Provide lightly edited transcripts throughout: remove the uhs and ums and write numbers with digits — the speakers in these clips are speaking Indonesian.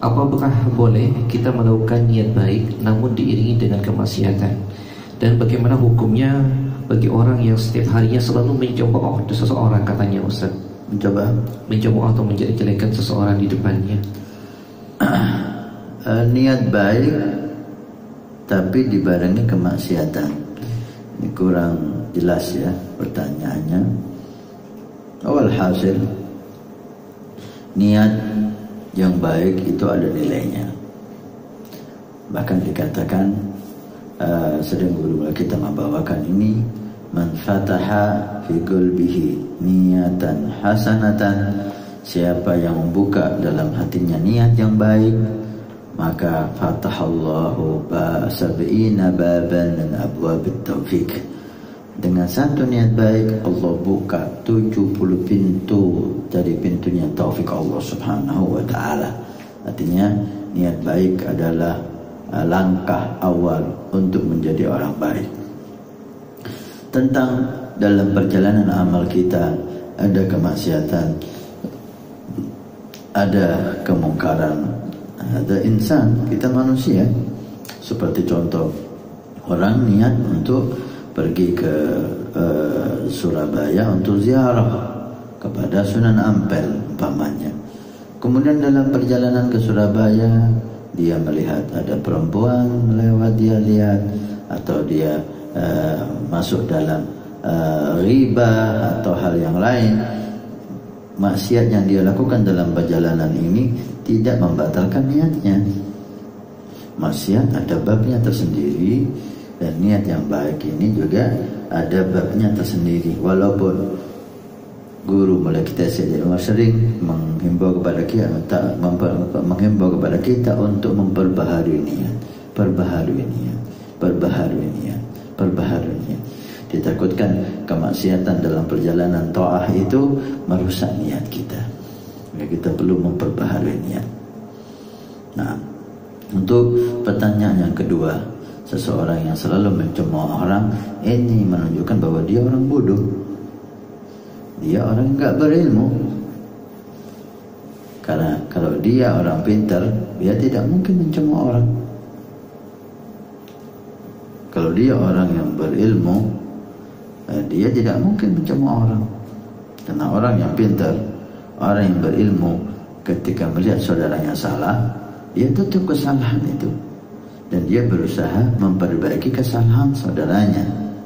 apakah boleh kita melakukan niat baik namun diiringi dengan kemaksiatan? Dan bagaimana hukumnya bagi orang yang setiap harinya selalu mencemooh seseorang, katanya Ustaz? Mencemooh atau menjelek-jelekan seseorang di depannya. Niat baik tapi dibarengi kemaksiatan. Ini kurang jelas ya pertanyaannya. Walhasil, niat yang baik itu ada nilainya. Bahkan dikatakan, sering guru kita membawakan ini, man fataha fi qalbihi niyatan hasanatan, siapa yang membuka dalam hatinya niat yang baik, maka fatahallahu sab'ina baban min abwabit taufiq. Dengan satu niat baik Allah buka 70 pintu dari pintunya taufik Allah Subhanahu wa taala. Artinya niat baik adalah langkah awal untuk menjadi orang baik. Tentang dalam perjalanan amal kita ada kemaksiatan, ada kemungkaran, ada insan, kita manusia. Seperti contoh, orang niat untuk pergi ke Surabaya untuk ziarah kepada Sunan Ampel umpamanya. Kemudian dalam perjalanan ke Surabaya dia melihat ada perempuan lewat, dia lihat, atau dia masuk dalam riba atau hal yang lain. Maksiat yang dia lakukan dalam perjalanan ini tidak membatalkan niatnya. Maksiat ada babnya tersendiri, dan niat yang baik ini juga ada babnya tersendiri. Walaupun guru mulai kita sering menghimbau kepada kita untuk memperbaharui niat, perbaharui niat. Ditakutkan kemaksiatan dalam perjalanan ta'ah itu merusak niat kita. Kita perlu memperbaharui niat. Nah, untuk pertanyaan yang kedua, seseorang yang selalu mencemooh orang, ini menunjukkan bahwa dia orang bodoh, dia orang enggak berilmu. Karena kalau dia orang pintar, dia tidak mungkin mencemooh orang. Kalau dia orang yang berilmu, dia tidak mungkin mencemooh orang. Karena orang yang pintar, orang yang berilmu, ketika melihat saudaranya salah, dia tutup kesalahan itu, dan dia berusaha memperbaiki kesalahan saudaranya,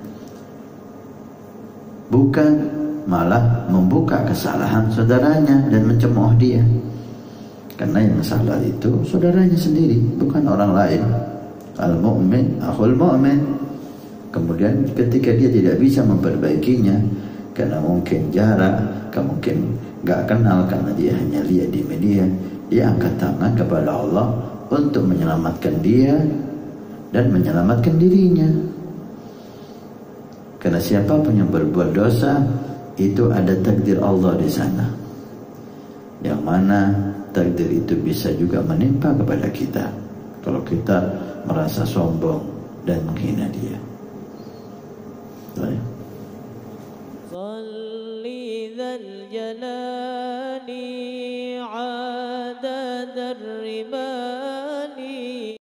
bukan malah membuka kesalahan saudaranya dan mencemooh dia. Karena yang salah itu saudaranya sendiri, bukan orang lain. Al-mu'min akhul mu'min. Kemudian ketika dia tidak bisa memperbaikinya karena mungkin jarak, mungkin gak kenal, karena dia hanya lihat di media, dia angkat tangan kepada Allah untuk menyelamatkan dia dan menyelamatkan dirinya. Karena siapapun yang berbuat dosa, itu ada takdir Allah di sana, yang mana takdir itu bisa juga menimpa kepada kita kalau kita merasa sombong dan menghina dia. Baik. Salli dzal jalali 'adada ar-rimal